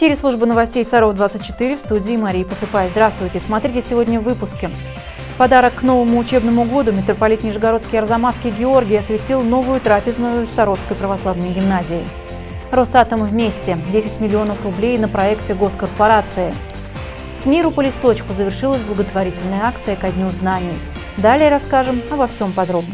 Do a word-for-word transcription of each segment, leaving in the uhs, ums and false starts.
эфире служба новостей Саров двадцать четыре, в студии Мария Посыпай. Здравствуйте. Смотрите сегодня в выпуске. Подарок к новому учебному году митрополит Нижегородский Арзамасский Георгий осветил новую трапезную Саровской православной гимназии. Росатом вместе. десять миллионов рублей на проекты госкорпорации. С миру по листочку завершилась благотворительная акция ко Дню знаний. Далее расскажем обо всем подробно.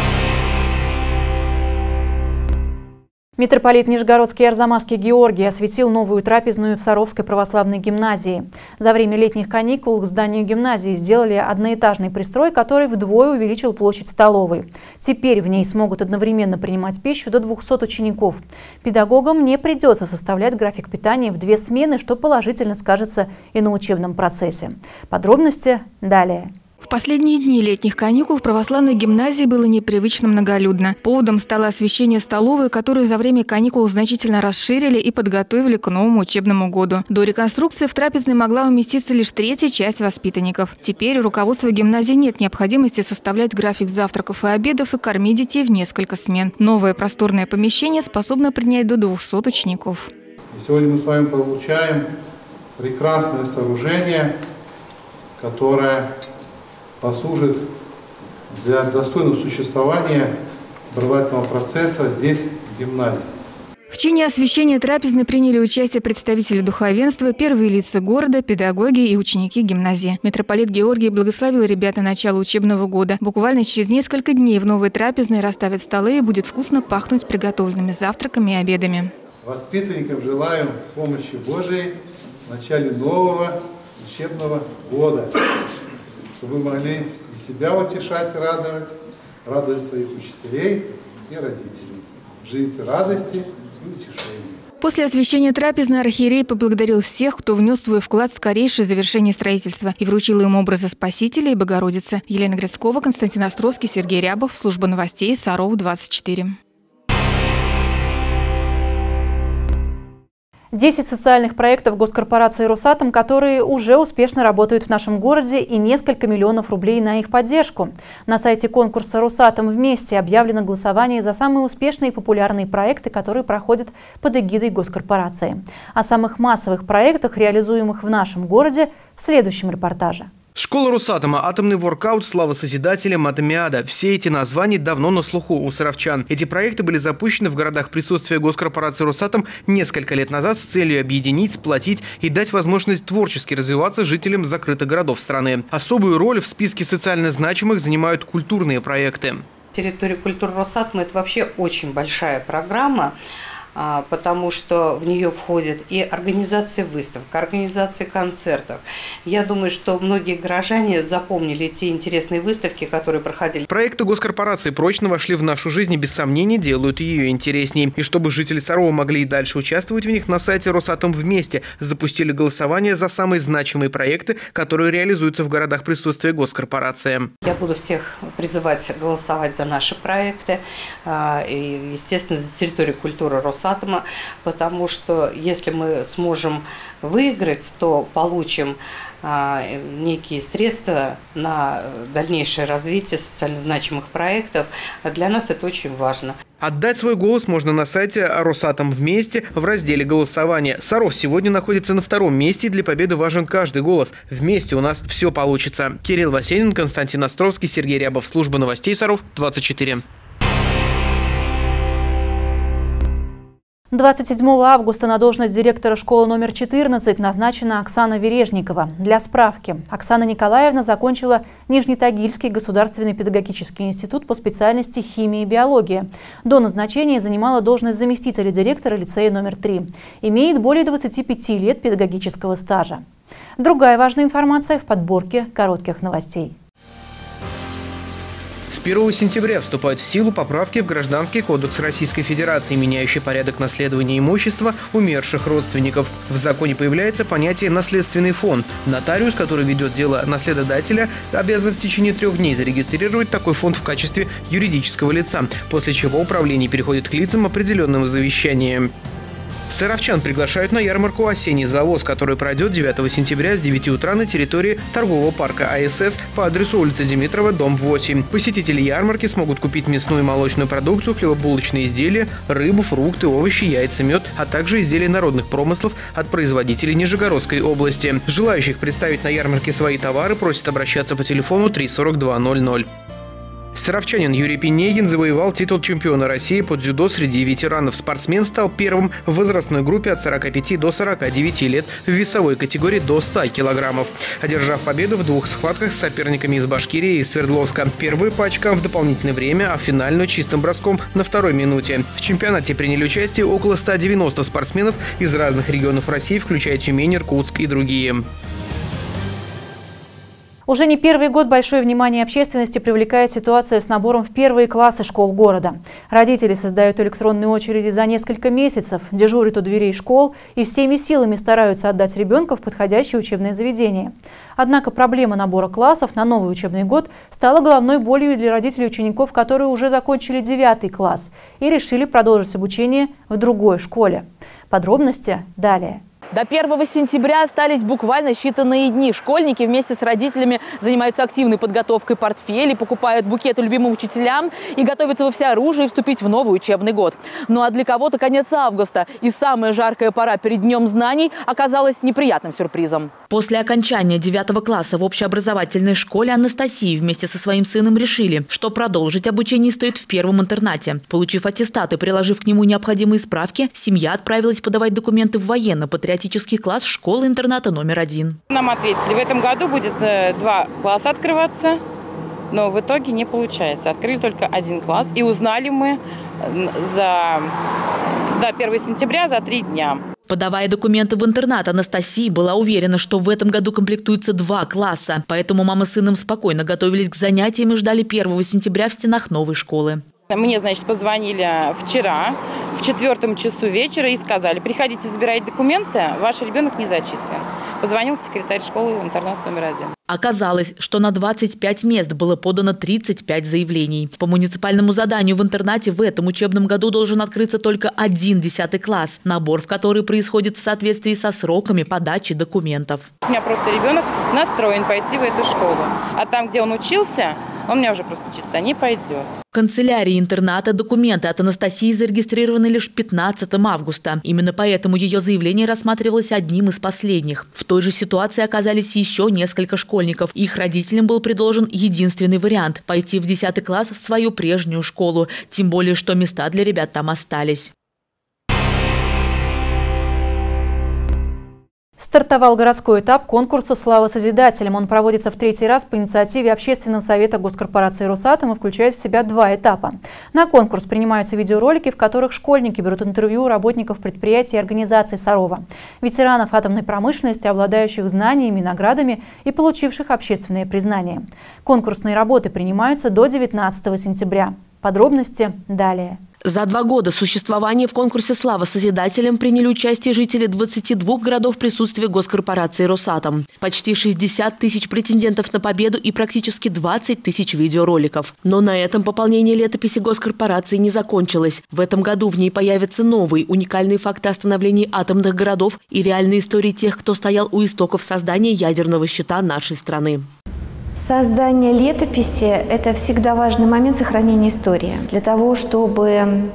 Митрополит Нижегородский Арзамасский Георгий осветил новую трапезную в Саровской православной гимназии. За время летних каникул к зданию гимназии сделали одноэтажный пристрой, который вдвое увеличил площадь столовой. Теперь в ней смогут одновременно принимать пищу до двухсот учеников. Педагогам не придется составлять график питания в две смены, что положительно скажется и на учебном процессе. Подробности далее. В последние дни летних каникул в православной гимназии было непривычно многолюдно. Поводом стало освещение столовой, которую за время каникул значительно расширили и подготовили к новому учебному году. До реконструкции в трапезной могла уместиться лишь третья часть воспитанников. Теперь у руководства гимназии нет необходимости составлять график завтраков и обедов и кормить детей в несколько смен. Новое просторное помещение способно принять до двухсот учеников. Сегодня мы с вами получаем прекрасное сооружение, которое послужит для достойного существования образовательного процесса здесь, в гимназии. В чине освящения трапезной приняли участие представители духовенства, первые лица города, педагоги и ученики гимназии. Митрополит Георгий благословил ребят на начало учебного года. Буквально через несколько дней в новой трапезной расставят столы и будет вкусно пахнуть приготовленными завтраками и обедами. Воспитанникам желаю помощи Божией в начале нового учебного года, чтобы вы могли и себя утешать, радовать, радовать своих учителей и родителей. Живите радости и утешения. После освящения трапезной архиерей поблагодарил всех, кто внес свой вклад в скорейшее завершение строительства и вручил им образы Спасителя и Богородицы. Елена Грицкова, Константин Островский, Сергей Рябов. Служба новостей Саров двадцать четыре. десять социальных проектов госкорпорации «Росатом», которые уже успешно работают в нашем городе, и несколько миллионов рублей на их поддержку. На сайте конкурса «Росатом вместе» объявлено голосование за самые успешные и популярные проекты, которые проходят под эгидой госкорпорации. О самых массовых проектах, реализуемых в нашем городе, в следующем репортаже. Школа Росатома, атомный воркаут, слава Созидателям, Атомиада. Все эти названия давно на слуху у саровчан. Эти проекты были запущены в городах присутствия госкорпорации Росатом несколько лет назад с целью объединить, сплотить и дать возможность творчески развиваться жителям закрытых городов страны. Особую роль в списке социально значимых занимают культурные проекты. Территория культуры Росатома – это вообще очень большая программа, потому что в нее входит и организация выставок, организация концертов. Я думаю, что многие горожане запомнили те интересные выставки, которые проходили. Проекты госкорпорации прочно вошли в нашу жизнь и без сомнений делают ее интересней. И чтобы жители Сарова могли и дальше участвовать в них, на сайте «Росатом вместе» запустили голосование за самые значимые проекты, которые реализуются в городах присутствия госкорпорации. Я буду всех призывать голосовать за наши проекты, и, естественно, за территорию культуры Росатома. Потому что если мы сможем выиграть, то получим а, некие средства на дальнейшее развитие социально значимых проектов. А для нас это очень важно. Отдать свой голос можно на сайте «Росатом вместе» в разделе «Голосование». Саров сегодня находится на втором месте, и для победы важен каждый голос. Вместе у нас все получится. Кирилл Васенин, Константин Островский, Сергей Рябов. Служба новостей Саров двадцать четыре. двадцать седьмого августа на должность директора школы номер четырнадцать назначена Оксана Вережникова. Для справки, Оксана Николаевна закончила Нижнетагильский государственный педагогический институт по специальности химия и биология. До назначения занимала должность заместителя директора лицея номер три. Имеет более двадцати пяти лет педагогического стажа. Другая важная информация в подборке коротких новостей. С первого сентября вступают в силу поправки в Гражданский кодекс Российской Федерации, меняющий порядок наследования имущества умерших родственников. В законе появляется понятие «наследственный фонд». Нотариус, который ведет дело наследодателя, обязан в течение трех дней зарегистрировать такой фонд в качестве юридического лица, после чего управление переходит к лицам, определенным в завещании. Саровчан приглашают на ярмарку «Осенний завоз», который пройдет девятого сентября с девяти утра на территории торгового парка АСС по адресу улица Димитрова, дом восемь. Посетители ярмарки смогут купить мясную и молочную продукцию, хлебобулочные изделия, рыбу, фрукты, овощи, яйца, мед, а также изделия народных промыслов от производителей Нижегородской области. Желающих представить на ярмарке свои товары просят обращаться по телефону три сорок два ноль ноль. Саровчанин Юрий Пинегин завоевал титул чемпиона России по дзюдо среди ветеранов. Спортсмен стал первым в возрастной группе от сорока пяти до сорока девяти лет в весовой категории до ста килограммов, одержав победу в двух схватках с соперниками из Башкирии и Свердловска. Первую по очкам в дополнительное время, а финальную чистым броском на второй минуте. В чемпионате приняли участие около ста девяноста спортсменов из разных регионов России, включая Тюмень, Иркутск и другие. Уже не первый год большое внимание общественности привлекает ситуация с набором в первые классы школ города. Родители создают электронные очереди за несколько месяцев, дежурят у дверей школ и всеми силами стараются отдать ребенка в подходящее учебное заведение. Однако проблема набора классов на новый учебный год стала головной болью для родителей учеников, которые уже закончили девятый класс и решили продолжить обучение в другой школе. Подробности далее. До первого сентября остались буквально считанные дни. Школьники вместе с родителями занимаются активной подготовкой портфелей, покупают букеты любимым учителям и готовятся во всеоружие вступить в новый учебный год. Ну а для кого-то конец августа и самая жаркая пора перед Днем знаний оказалась неприятным сюрпризом. После окончания девятого класса в общеобразовательной школе Анастасии вместе со своим сыном решили, что продолжить обучение стоит в первом интернате. Получив аттестат и приложив к нему необходимые справки, семья отправилась подавать документы в военно-патриотический класс школы-интерната номер один. Нам ответили, в этом году будет два класса открываться, но в итоге не получается. Открыли только один класс, и узнали мы за до первого сентября за три дня. Подавая документы в интернат, Анастасия была уверена, что в этом году комплектуется два класса. Поэтому мама с сыном спокойно готовились к занятиям и ждали первого сентября в стенах новой школы. Мне, значит, позвонили вчера в четвертом часу вечера и сказали: приходите забирать документы, ваш ребенок не зачислен. Позвонил секретарь школы интернат номер один. Оказалось, что на двадцать пять мест было подано тридцать пять заявлений. По муниципальному заданию в интернате в этом учебном году должен открыться только один десятый класс, набор в который происходит в соответствии со сроками подачи документов. У меня просто ребенок настроен пойти в эту школу, а там, где он учился, он меня уже просто чисто не пойдет. В канцелярии интерната документы от Анастасии зарегистрированы лишь пятнадцатого августа. Именно поэтому ее заявление рассматривалось одним из последних. В той же ситуации оказались еще несколько школьников. Их родителям был предложен единственный вариант – пойти в десятый класс в свою прежнюю школу. Тем более, что места для ребят там остались. Стартовал городской этап конкурса «Слава Созидателям». Он проводится в третий раз по инициативе Общественного совета госкорпорации «Росатом» и включает в себя два этапа. На конкурс принимаются видеоролики, в которых школьники берут интервью у работников предприятий и организаций Сарова, ветеранов атомной промышленности, обладающих знаниями, наградами и получивших общественное признание. Конкурсные работы принимаются до девятнадцатого сентября. Подробности далее. За два года существования в конкурсе «Слава Созидателям» приняли участие жители двадцати двух городов присутствия госкорпорации «Росатом». Почти шестьдесят тысяч претендентов на победу и практически двадцать тысяч видеороликов. Но на этом пополнение летописи госкорпорации не закончилось. В этом году в ней появятся новые уникальные факты о становлении атомных городов и реальные истории тех, кто стоял у истоков создания ядерного щита нашей страны. Создание летописи – это всегда важный момент сохранения истории. Для того, чтобы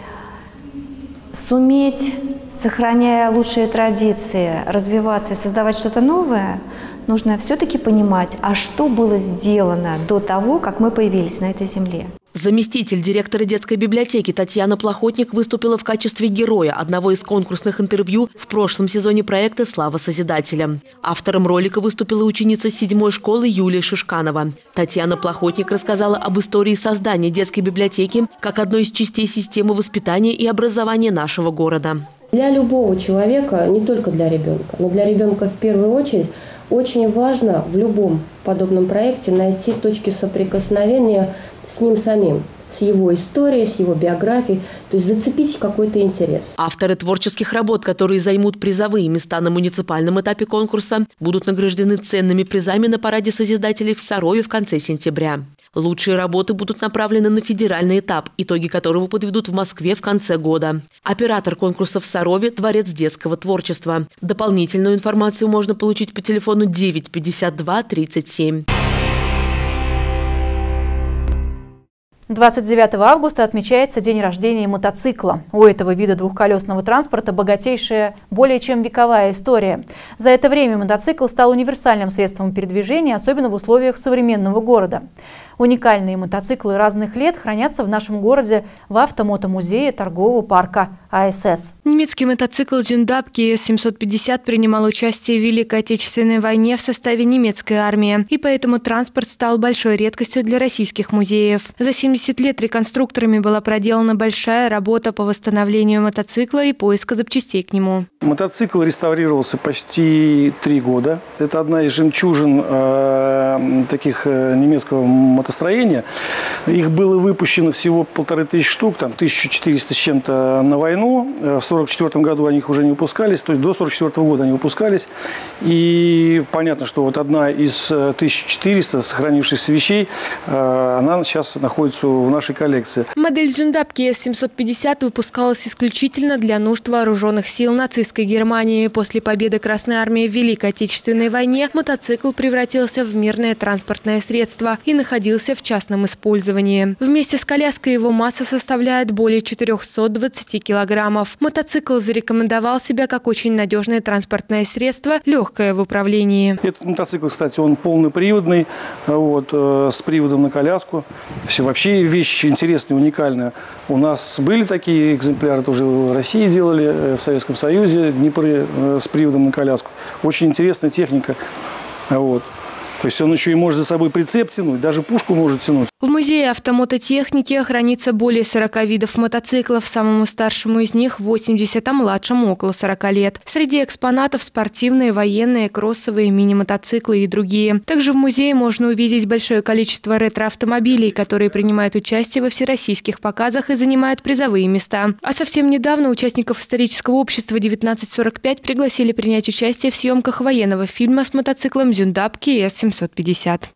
суметь, сохраняя лучшие традиции, развиваться и создавать что-то новое, нужно все-таки понимать, а что было сделано до того, как мы появились на этой земле. Заместитель директора детской библиотеки Татьяна Плохотник выступила в качестве героя одного из конкурсных интервью в прошлом сезоне проекта «Слава Созидателям». Автором ролика выступила ученица седьмой школы Юлия Шишканова. Татьяна Плохотник рассказала об истории создания детской библиотеки как одной из частей системы воспитания и образования нашего города. Для любого человека, не только для ребенка, но для ребенка в первую очередь, очень важно в любом подобном проекте найти точки соприкосновения с ним самим, с его историей, с его биографией, то есть зацепить какой-то интерес. Авторы творческих работ, которые займут призовые места на муниципальном этапе конкурса, будут награждены ценными призами на параде Созидателей в Сарове в конце сентября. Лучшие работы будут направлены на федеральный этап, итоги которого подведут в Москве в конце года. Оператор конкурса в Сарове – Дворец детского творчества. Дополнительную информацию можно получить по телефону девять пятьдесят два тридцать семь. двадцать девятого августа отмечается день рождения мотоцикла. У этого вида двухколесного транспорта богатейшая, более чем вековая история. За это время мотоцикл стал универсальным средством передвижения, особенно в условиях современного города. Уникальные мотоциклы разных лет хранятся в нашем городе в автомотомузее торгового парка А Эс Эс. Немецкий мотоцикл Зюндап Ки Эс семьсот пятьдесят принимал участие в Великой Отечественной войне в составе немецкой армии, и поэтому транспорт стал большой редкостью для российских музеев. За семьдесят лет реконструкторами была проделана большая работа по восстановлению мотоцикла и поиска запчастей к нему. Мотоцикл реставрировался почти три года. Это одна из жемчужин э, таких э, немецкого мотостроения. Их было выпущено всего полторы тысячи штук, там тысяча четыреста с чем-то на войну. В сорок четвёртом году они уже не выпускались, то есть до сорок четвёртого года они выпускались. И понятно, что вот одна из тысячи четырёхсот сохранившихся вещей, э, она сейчас находится в нашей коллекции. Модель Зюндап Ки Эс семьсот пятьдесят выпускалась исключительно для нужд вооруженных сил нацистской Германии. После победы Красной армии в Великой Отечественной войне мотоцикл превратился в мирное транспортное средство и находился в частном использовании. Вместе с коляской его масса составляет более четырёхсот двадцати килограммов. Мотоцикл зарекомендовал себя как очень надежное транспортное средство, легкое в управлении. Этот мотоцикл, кстати, он полноприводный, вот, э, с приводом на коляску. Все, вообще вещь интересная, уникальная. У нас были такие экземпляры, тоже в России делали, в Советском Союзе, Днепры э, с приводом на коляску. Очень интересная техника. Вот. То есть он еще и может за собой прицеп тянуть, даже пушку может тянуть. В музее автомототехники хранится более сорока видов мотоциклов. Самому старшему из них восемьдесят, а младшему около сорока лет. Среди экспонатов спортивные, военные, кроссовые, мини-мотоциклы и другие. Также в музее можно увидеть большое количество ретро-автомобилей, которые принимают участие во всероссийских показах и занимают призовые места. А совсем недавно участников исторического общества девятнадцать сорок пять пригласили принять участие в съемках военного фильма с мотоциклом Зюндап Ки Эс семьсот пятьдесят.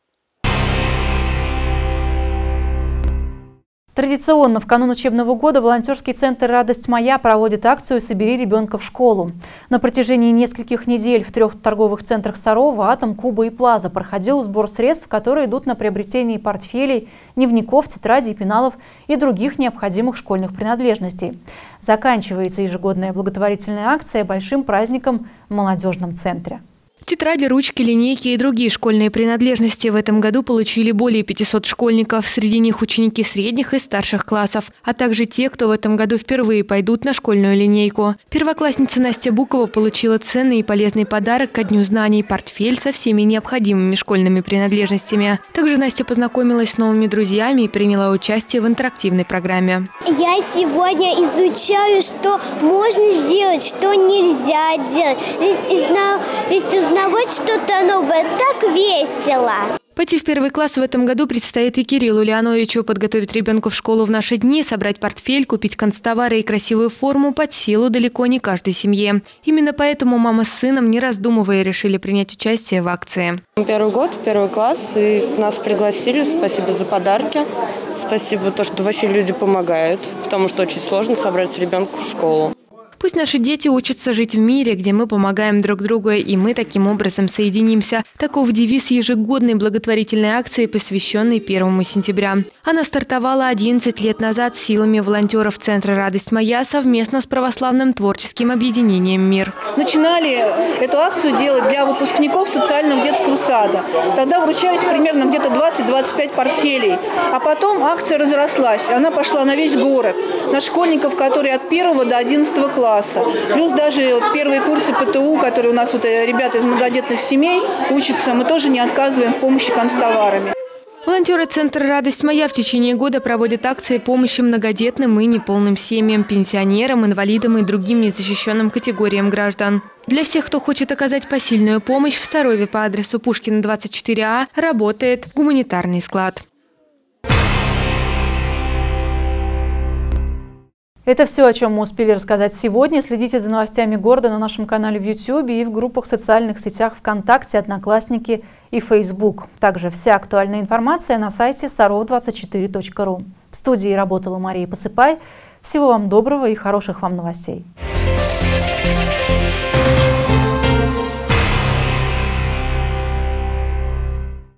Традиционно в канун учебного года волонтерский центр «Радость моя» проводит акцию «Собери ребенка в школу». На протяжении нескольких недель в трех торговых центрах Сарова, Атом, Куба и Плаза проходил сбор средств, которые идут на приобретение портфелей, дневников, тетрадей, пеналов и других необходимых школьных принадлежностей. Заканчивается ежегодная благотворительная акция большим праздником в молодежном центре. Тетради, ручки, линейки и другие школьные принадлежности в этом году получили более пятисот школьников. Среди них ученики средних и старших классов, а также те, кто в этом году впервые пойдут на школьную линейку. Первоклассница Настя Букова получила ценный и полезный подарок ко Дню знаний – портфель со всеми необходимыми школьными принадлежностями. Также Настя познакомилась с новыми друзьями и приняла участие в интерактивной программе. Я сегодня изучаю, что можно сделать, что нельзя делать. Ведь, знал, ведь узнавать что-то новое так весело. Пойти в первый класс в этом году предстоит и Кириллу Леоновичу. Подготовить ребенка в школу в наши дни, собрать портфель, купить канцтовары и красивую форму под силу далеко не каждой семье. Именно поэтому мама с сыном, не раздумывая, решили принять участие в акции. Первый год, первый класс, и нас пригласили. Спасибо за подарки. Спасибо за то, что вообще люди помогают, потому что очень сложно собрать ребенка в школу. Пусть наши дети учатся жить в мире, где мы помогаем друг другу, и мы таким образом соединимся. Таков девиз ежегодной благотворительной акции, посвященной первому сентября. Она стартовала одиннадцать лет назад силами волонтеров Центра «Радость моя» совместно с православным творческим объединением «Мир». Начинали эту акцию делать для выпускников социального детского сада. Тогда вручались примерно где-то двадцать-двадцать пять портфелей. А потом акция разрослась. Она пошла на весь город. На школьников, которые от первого до одиннадцатого класса. Плюс даже вот первые курсы Пэ Тэ У, которые у нас вот ребята из многодетных семей учатся, мы тоже не отказываем в помощи канцтоварами. Волонтеры Центра «Радость моя» в течение года проводят акции помощи многодетным и неполным семьям, пенсионерам, инвалидам и другим незащищенным категориям граждан. Для всех, кто хочет оказать посильную помощь, в Сарове по адресу Пушкина, двадцать четыре А работает гуманитарный склад. Это все, о чем мы успели рассказать сегодня. Следите за новостями города на нашем канале в ютубе и в группах в социальных сетях ВКонтакте, Одноклассники и Facebook. Также вся актуальная информация на сайте саров двадцать четыре точка ру. В студии работала Мария Посыпай. Всего вам доброго и хороших вам новостей.